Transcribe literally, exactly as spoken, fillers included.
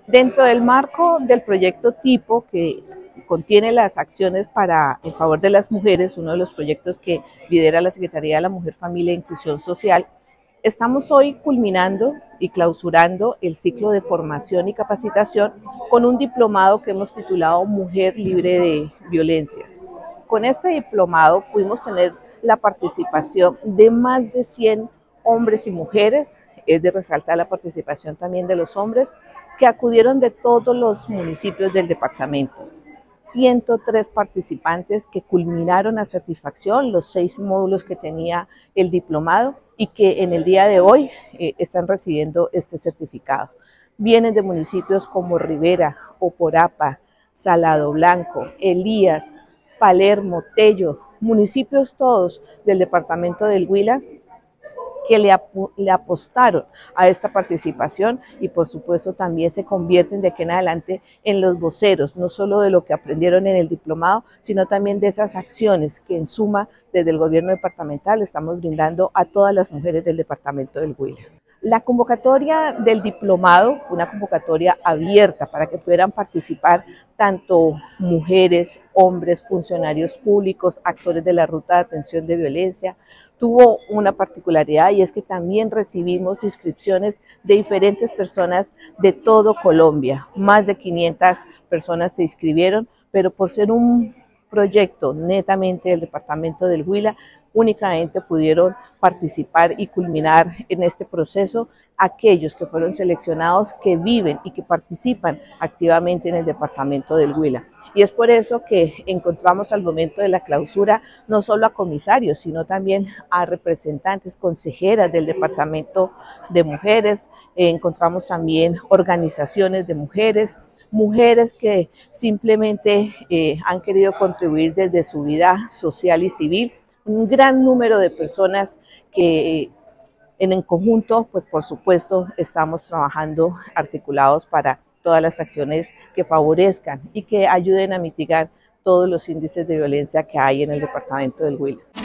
Dentro del marco del proyecto tipo que contiene las acciones para en favor de las mujeres, uno de los proyectos que lidera la Secretaría de la Mujer, Familia e Inclusión Social, estamos hoy culminando y clausurando el ciclo de formación y capacitación con un diplomado que hemos titulado Mujer Libre de Violencias. Con este diplomado pudimos tener la participación de más de cien hombres y mujeres, es de resaltar la participación también de los hombres, que acudieron de todos los municipios del departamento. ciento tres participantes que culminaron a satisfacción los seis módulos que tenía el diplomado y que en el día de hoy eh, están recibiendo este certificado. Vienen de municipios como Rivera, Oporapa, Salado Blanco, Elías, Palermo, Tello, municipios todos del departamento del Huila, que le, ap le apostaron a esta participación y por supuesto también se convierten de aquí en adelante en los voceros, no solo de lo que aprendieron en el diplomado, sino también de esas acciones que en suma desde el gobierno departamental estamos brindando a todas las mujeres del departamento del Huila. La convocatoria del diplomado fue una convocatoria abierta para que pudieran participar tanto mujeres, hombres, funcionarios públicos, actores de la ruta de atención de violencia. Tuvo una particularidad y es que también recibimos inscripciones de diferentes personas de todo Colombia. Más de quinientas personas se inscribieron, pero por ser un proyecto netamente del departamento del Huila, únicamente pudieron participar y culminar en este proceso aquellos que fueron seleccionados que viven y que participan activamente en el departamento del Huila. Y es por eso que encontramos al momento de la clausura no solo a comisarios, sino también a representantes, consejeras del departamento de mujeres, eh, encontramos también organizaciones de mujeres, mujeres que simplemente eh, han querido contribuir desde su vida social y civil, un gran número de personas que en el conjunto, pues por supuesto, estamos trabajando articulados para todas las acciones que favorezcan y que ayuden a mitigar todos los índices de violencia que hay en el departamento del Huila.